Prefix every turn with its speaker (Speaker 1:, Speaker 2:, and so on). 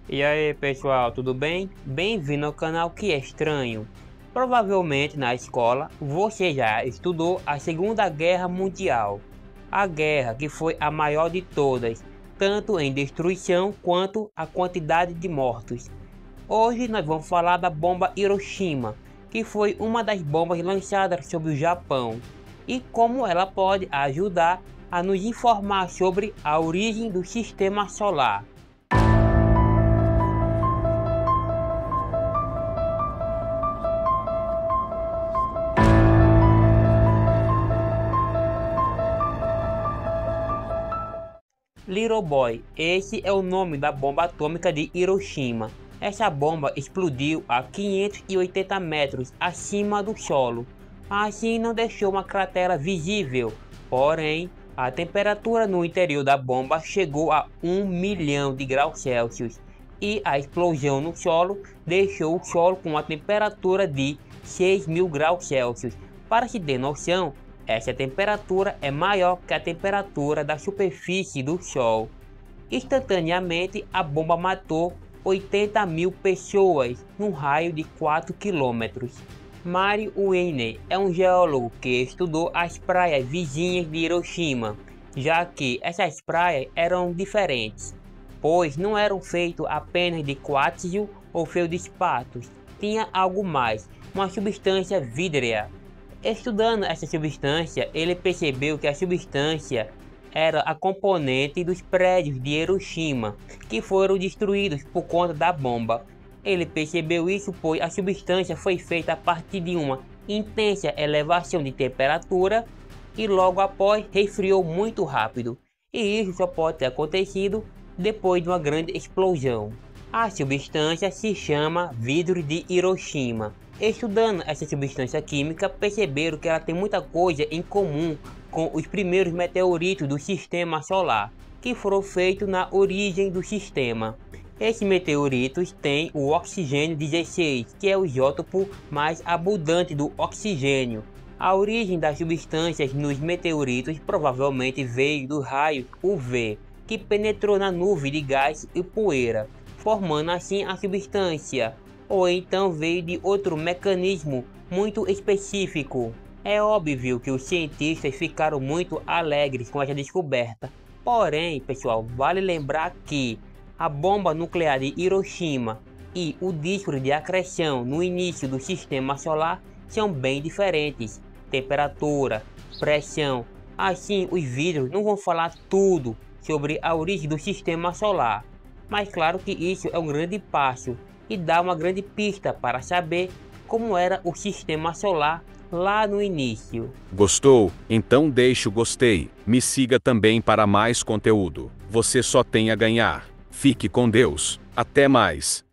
Speaker 1: E aí pessoal, tudo bem? Bem-vindo ao canal Que é Estranho. Provavelmente na escola você já estudou a Segunda Guerra Mundial, a guerra que foi a maior de todas, tanto em destruição quanto a quantidade de mortos. Hoje nós vamos falar da bomba Hiroshima, que foi uma das bombas lançadas sobre o Japão, e como ela pode ajudar a nos informar sobre a origem do sistema solar. Little Boy, esse é o nome da bomba atômica de Hiroshima. Essa bomba explodiu a 580 metros acima do solo. Assim não deixou uma cratera visível, porém a temperatura no interior da bomba chegou a 1 milhão de graus Celsius e a explosão no solo deixou o solo com uma temperatura de 6.000 graus Celsius. Para se ter noção, essa temperatura é maior que a temperatura da superfície do Sol. Instantaneamente, a bomba matou 80.000 pessoas num raio de 4 km. Mari Uene é um geólogo que estudou as praias vizinhas de Hiroshima, já que essas praias eram diferentes, pois não eram feitas apenas de quartzio ou feldspatos, tinha algo mais, uma substância vítrea. Estudando essa substância, ele percebeu que a substância era a componente dos prédios de Hiroshima, que foram destruídos por conta da bomba. Ele percebeu isso pois a substância foi feita a partir de uma intensa elevação de temperatura e logo após resfriou muito rápido. E isso só pode ter acontecido depois de uma grande explosão. A substância se chama vidro de Hiroshima. Estudando essa substância química, perceberam que ela tem muita coisa em comum com os primeiros meteoritos do sistema solar, que foram feitos na origem do sistema. Esses meteoritos têm o oxigênio 16, que é o isótopo mais abundante do oxigênio. A origem das substâncias nos meteoritos provavelmente veio do raio UV, que penetrou na nuvem de gás e poeira, formando assim a substância. Ou então veio de outro mecanismo muito específico. É óbvio que os cientistas ficaram muito alegres com essa descoberta. Porém, pessoal, vale lembrar que a bomba nuclear de Hiroshima e o disco de acreção no início do sistema solar são bem diferentes. Temperatura, pressão, assim os vídeos não vão falar tudo sobre a origem do sistema solar. Mas claro que isso é um grande passo e dá uma grande pista para saber como era o sistema solar lá no início.
Speaker 2: Gostou? Então deixe o gostei. Me siga também para mais conteúdo. Você só tem a ganhar. Fique com Deus. Até mais.